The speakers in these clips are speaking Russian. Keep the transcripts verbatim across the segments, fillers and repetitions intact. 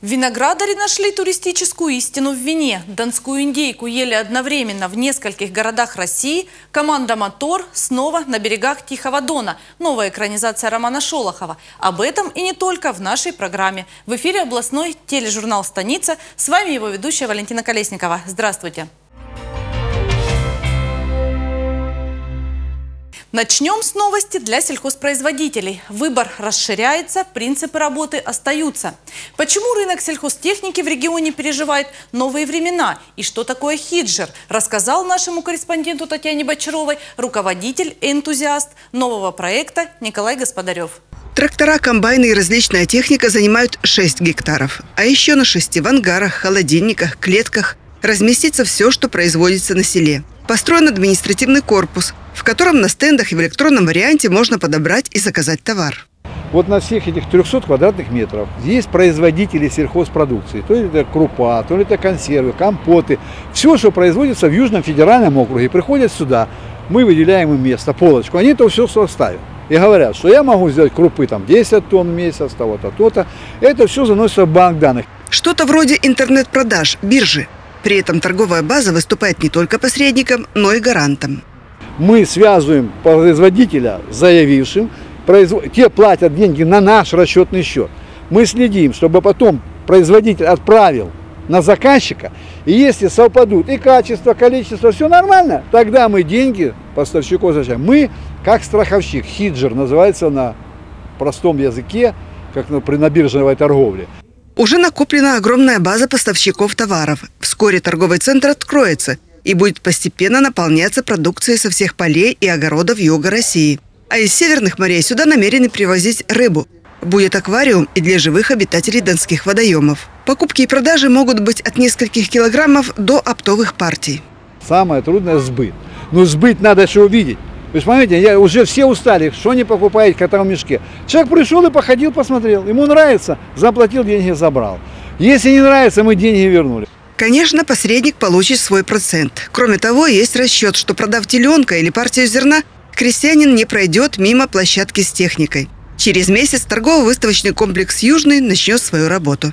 Виноградари нашли туристическую истину в вине. Донскую индейку ели одновременно в нескольких городах России. Команда «Мотор» снова на берегах Тихого Дона. Новая экранизация романа Шолохова. Об этом и не только в нашей программе. В эфире областной тележурнал «Станица». С вами его ведущая Валентина Колесникова. Здравствуйте. Начнем с новости для сельхозпроизводителей. Выбор расширяется, принципы работы остаются. Почему рынок сельхозтехники в регионе переживает новые времена и что такое хиджер, рассказал нашему корреспонденту Татьяне Бочаровой руководитель и энтузиаст нового проекта Николай Господарев. Трактора, комбайны и различная техника занимают шесть гектаров. А еще на шести в ангарах, холодильниках, клетках разместится все, что производится на селе. Построен административный корпус, в котором на стендах и в электронном варианте можно подобрать и заказать товар. Вот на всех этих трёхстах квадратных метрах есть производители сельхозпродукции. То ли это крупа, то ли это консервы, компоты. Все, что производится в Южном федеральном округе, приходят сюда. Мы выделяем им место, полочку. Они это все ставят. И говорят, что я могу сделать крупы там десять тонн в месяц, того-то, то-то. Это все заносится в банк данных. Что-то вроде интернет-продаж, биржи. При этом торговая база выступает не только посредником, но и гарантом. Мы связываем производителя с заявившим, производ... те платят деньги на наш расчетный счет. Мы следим, чтобы потом производитель отправил на заказчика, и если совпадут и качество, количество, все нормально, тогда мы деньги поставщику возвращаем. Мы, как страховщик, хиджер называется на простом языке, как при на биржевой торговле. Уже накоплена огромная база поставщиков товаров. Вскоре торговый центр откроется и будет постепенно наполняться продукцией со всех полей и огородов юга России. А из северных морей сюда намерены привозить рыбу. Будет аквариум и для живых обитателей донских водоемов. Покупки и продажи могут быть от нескольких килограммов до оптовых партий. Самое трудное – сбыт. Но сбыт надо еще увидеть. Вы понимаете, я, уже все устали, что не покупает кота в мешке. Человек пришел и походил, посмотрел. Ему нравится, заплатил деньги, забрал. Если не нравится, мы деньги вернули. Конечно, посредник получит свой процент. Кроме того, есть расчет, что продав теленка или партию зерна, крестьянин не пройдет мимо площадки с техникой. Через месяц торгово-выставочный комплекс «Южный» начнет свою работу.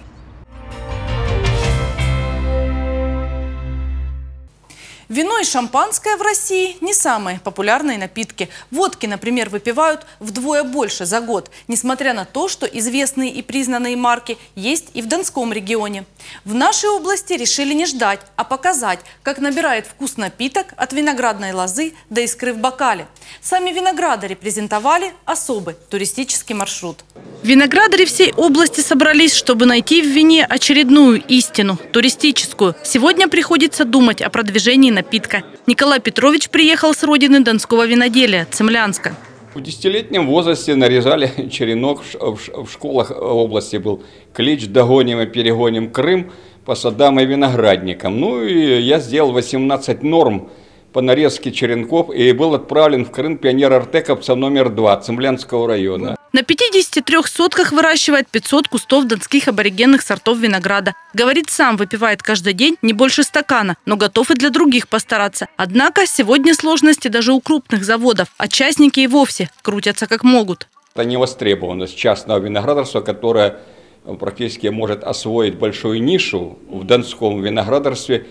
Вино и шампанское в России не самые популярные напитки. Водки, например, выпивают вдвое больше за год, несмотря на то, что известные и признанные марки есть и в Донском регионе. В нашей области решили не ждать, а показать, как набирает вкус напиток от виноградной лозы до искры в бокале. Сами виноградари презентовали особый туристический маршрут. Виноградари всей области собрались, чтобы найти в вине очередную истину – туристическую. Сегодня приходится думать о продвижении напитка. Николай Петрович приехал с родины донского виноделия – Цимлянска. В десятилетнем возрасте нарезали черенок. В школах области был клич «Догоним и перегоним Крым» по садам и виноградникам. Ну и я сделал восемнадцать норм по нарезке черенков и был отправлен в Крым пионер-артековца номер два Цимлянского района. На пятидесяти трёх сотках выращивает пятьсот кустов донских аборигенных сортов винограда. Говорит, сам выпивает каждый день не больше стакана, но готов и для других постараться. Однако сегодня сложности даже у крупных заводов, а частники и вовсе крутятся как могут. Это невостребованность частного виноградарства, которое практически может освоить большую нишу в донском виноградарстве.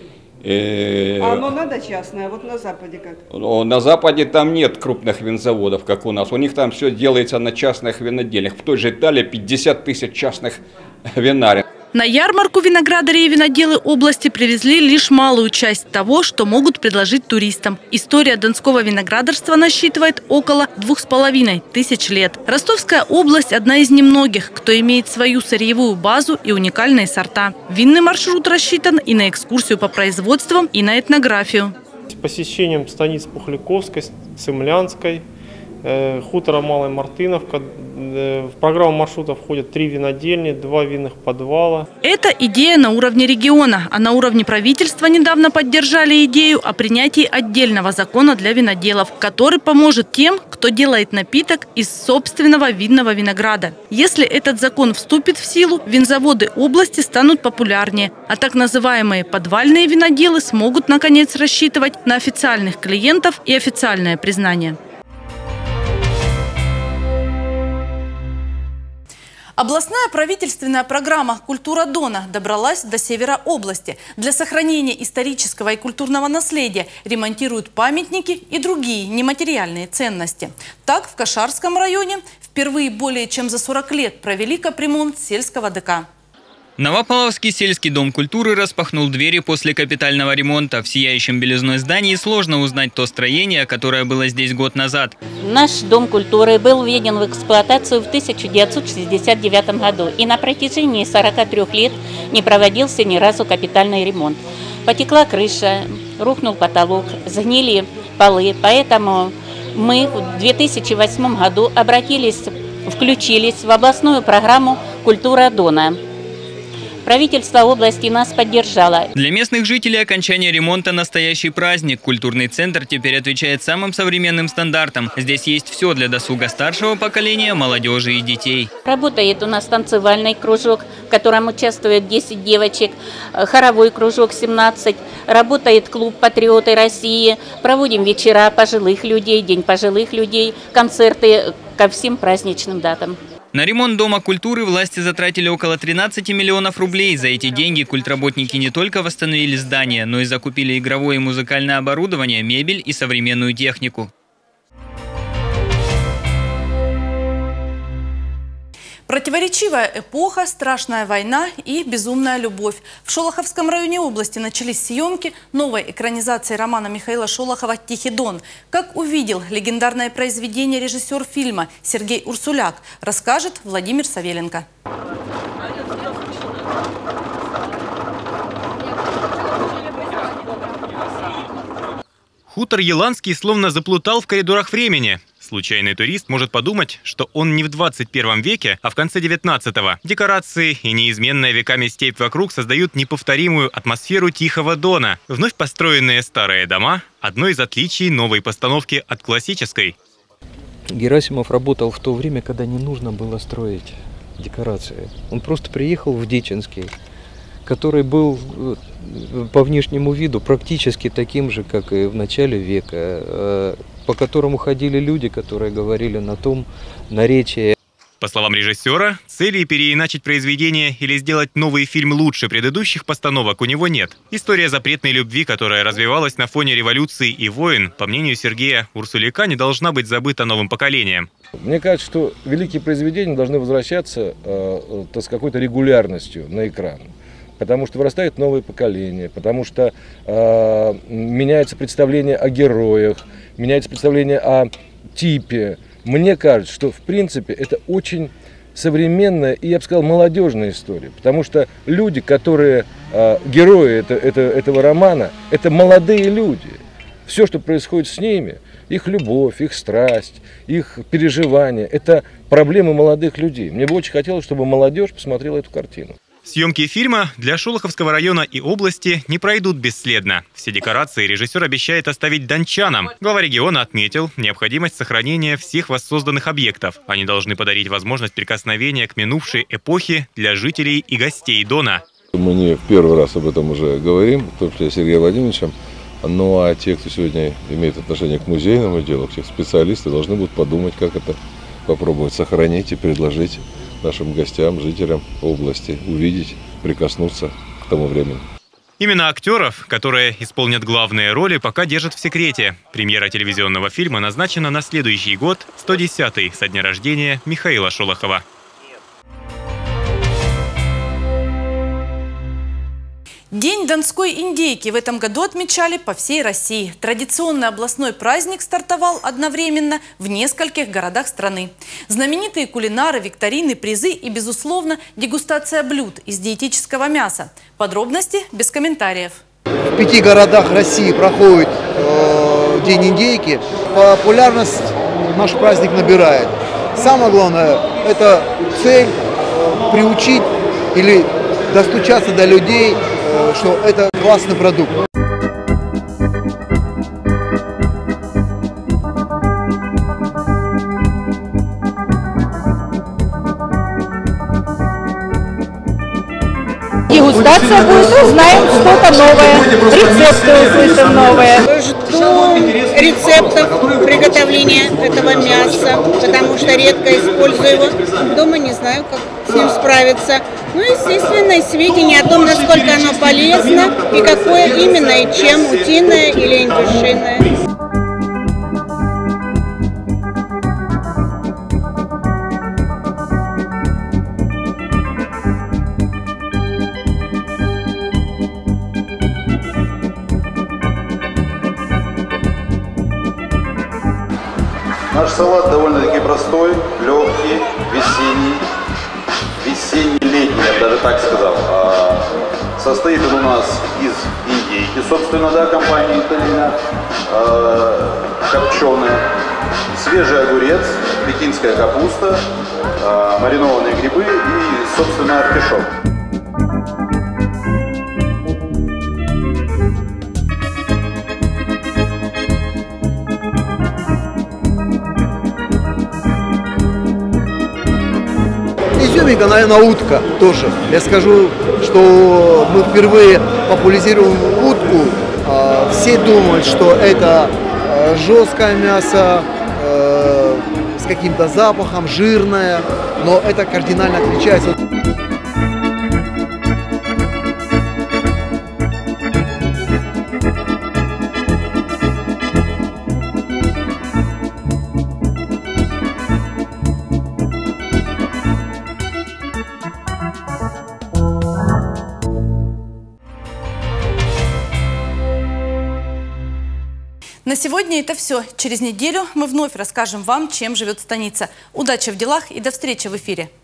А оно надо частное, вот на Западе как? На Западе там нет крупных винзаводов, как у нас. У них там все делается на частных винодельнях. В той же Италии пятьдесят тысяч частных винарей. На ярмарку виноградари и виноделы области привезли лишь малую часть того, что могут предложить туристам. История донского виноградарства насчитывает около двух с половиной тысяч лет. Ростовская область – одна из немногих, кто имеет свою сырьевую базу и уникальные сорта. Винный маршрут рассчитан и на экскурсию по производствам, и на этнографию. С посещением станиц Пухляковской, Цимлянской, хутора Малая Мартыновка. В программу маршрута входят три винодельни, два винных подвала. Это идея на уровне региона, а на уровне правительства недавно поддержали идею о принятии отдельного закона для виноделов, который поможет тем, кто делает напиток из собственного винного винограда. Если этот закон вступит в силу, винзаводы области станут популярнее, а так называемые подвальные виноделы смогут наконец рассчитывать на официальных клиентов и официальное признание. Областная правительственная программа «Культура Дона» добралась до севера области. Для сохранения исторического и культурного наследия ремонтируют памятники и другие нематериальные ценности. Так, в Кашарском районе впервые более чем за сорок лет провели капремонт сельского ДК. Новополовский сельский дом культуры распахнул двери после капитального ремонта. В сияющем белизной здании сложно узнать то строение, которое было здесь год назад. Наш дом культуры был введен в эксплуатацию в тысяча девятьсот шестьдесят девятом году. И на протяжении сорока трёх лет не проводился ни разу капитальный ремонт. Потекла крыша, рухнул потолок, сгнили полы. Поэтому мы в две тысячи восьмом году обратились, включились в областную программу «Культура Дона». Правительство области нас поддержало. Для местных жителей окончание ремонта – настоящий праздник. Культурный центр теперь отвечает самым современным стандартам. Здесь есть все для досуга старшего поколения, молодежи и детей. Работает у нас танцевальный кружок, в котором участвует десять девочек, хоровой кружок семнадцать. Работает клуб «Патриоты России». Проводим вечера пожилых людей, День пожилых людей, концерты ко всем праздничным датам. На ремонт Дома культуры власти затратили около тринадцати миллионов рублей. За эти деньги культработники не только восстановили здание, но и закупили игровое и музыкальное оборудование, мебель и современную технику. Противоречивая эпоха, страшная война и безумная любовь. В Шолоховском районе области начались съемки новой экранизации романа Михаила Шолохова «Тихий Дон». Как увидел легендарное произведение режиссер фильма Сергей Урсуляк, расскажет Владимир Савеленко. Хутор Еланский словно заплутал в коридорах времени. Случайный турист может подумать, что он не в двадцать первом веке, а в конце девятнадцатого. Декорации и неизменная веками степь вокруг создают неповторимую атмосферу Тихого Дона. Вновь построенные старые дома – одно из отличий новой постановки от классической. Герасимов работал в то время, когда не нужно было строить декорации. Он просто приехал в Дичинский, который был по внешнему виду практически таким же, как и в начале века, по которому ходили люди, которые говорили на том наречии. По словам режиссера, цели переиначить произведение или сделать новый фильм лучше предыдущих постановок у него нет. История запретной любви, которая развивалась на фоне революции и войн, по мнению Сергея Урсуляка, не должна быть забыта новым поколением. Мне кажется, что великие произведения должны возвращаться э, с какой-то регулярностью на экран. Потому что вырастает новое поколение, потому что э, меняется представление о героях, меняется представление о типе. Мне кажется, что в принципе это очень современная и, я бы сказал, молодежная история. Потому что люди, которые э, герои это, это, этого романа, это молодые люди. Все, что происходит с ними, их любовь, их страсть, их переживания, это проблемы молодых людей. Мне бы очень хотелось, чтобы молодежь посмотрела эту картину. Съемки фильма для Шолоховского района и области не пройдут бесследно. Все декорации режиссер обещает оставить дончанам. Глава региона отметил необходимость сохранения всех воссозданных объектов. Они должны подарить возможность прикосновения к минувшей эпохе для жителей и гостей Дона. Мы не в первый раз об этом уже говорим, в том числе с Сергеем Владимировичем. Ну а те, кто сегодня имеет отношение к музейному делу, тех специалисты должны будут подумать, как это попробовать сохранить и предложить нашим гостям, жителям области увидеть, прикоснуться к тому времени. Именно актеров, которые исполнят главные роли, пока держат в секрете. Премьера телевизионного фильма назначена на следующий год, сто десятый со дня рождения Михаила Шолохова. День донской индейки в этом году отмечали по всей России. Традиционный областной праздник стартовал одновременно в нескольких городах страны. Знаменитые кулинары, викторины, призы и, безусловно, дегустация блюд из диетического мяса. Подробности без комментариев. В пяти городах России проходит э, День индейки. Популярность наш праздник набирает. Самое главное – это цель э, приучить или достучаться до людей, что это классный продукт. Дегустация будет, узнаем что-то новое, рецепты услышим новые. Жду рецептов приготовления этого мяса, потому что редко использую его. Дома не знаю, как с ним справиться. Ну, естественно, сведения о том, насколько оно полезно и какое именно и чем, утиное или индюшиное. Наш салат довольно-таки простой, легкий, весенний, весенний-летний, я бы даже так сказал. Состоит он у нас из индейки, собственно, да, компании Италина, копченая, свежий огурец, пекинская капуста, маринованные грибы и, собственно, артишок. Изюминка, наверное, утка тоже. Я скажу, что мы впервые популяризируем утку. Все думают, что это жесткое мясо с каким-то запахом, жирное, но это кардинально отличается. На сегодня это все. Через неделю мы вновь расскажем вам, чем живет станица. Удачи в делах и до встречи в эфире.